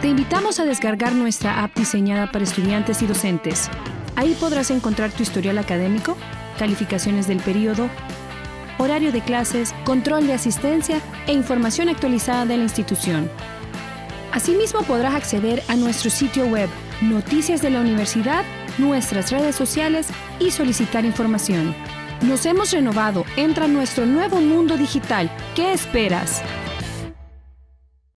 Te invitamos a descargar nuestra app diseñada para estudiantes y docentes. Ahí podrás encontrar tu historial académico, calificaciones del periodo, horario de clases, control de asistencia e información actualizada de la institución. Asimismo podrás acceder a nuestro sitio web, noticias de la universidad, nuestras redes sociales y solicitar información. Nos hemos renovado, entra a nuestro nuevo mundo digital. ¿Qué esperas?